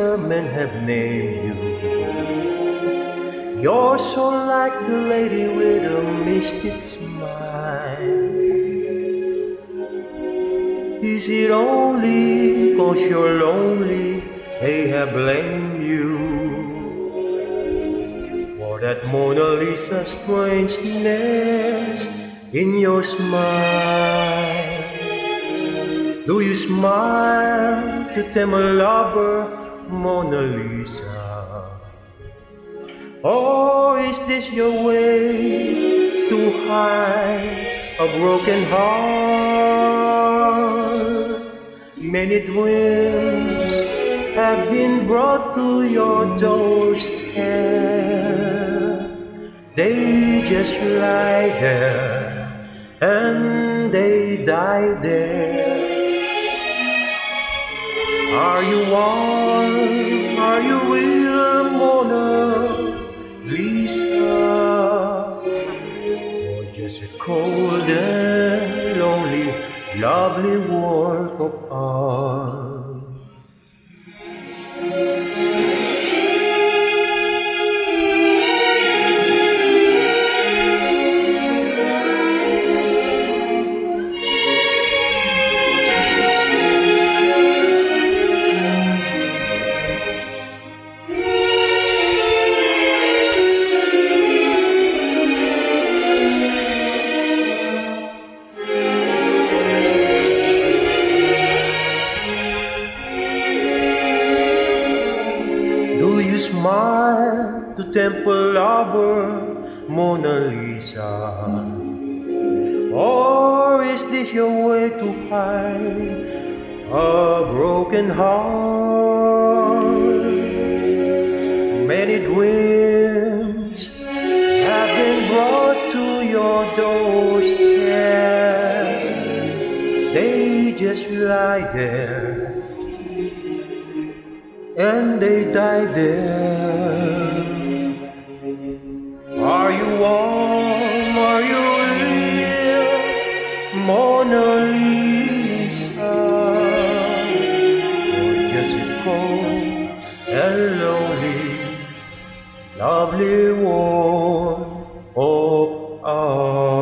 men have named you. You're so like the lady with a mystic smile. Is it only 'cause you're lonely they have blamed you for that Mona Lisa strangeness in your smile? Do you smile to tame a lover, Mona Lisa? Or is this your way to hide a broken heart? Many dreams have been brought to your doorstep. They just lie there and they die there. Are you one? Are you real, Mona Lisa? Or just a cold and lonely, lovely work of art? Do you smile to temple lover, Mona Lisa? Or is this your way to hide a broken heart? Many dreams have been brought to your doorstep. They just lie there and they die there. Are you warm? Are you real, Mona Lisa? Or just a cold and lonely, lovely world of art?